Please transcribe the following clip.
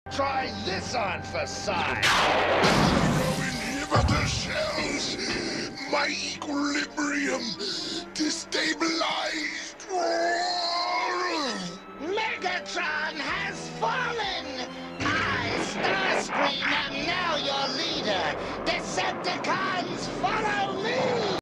Try this on for size. Inhibitor shells! My equilibrium destabilized! Megatron has fallen! I, Starscream, am now your leader! Decepticon!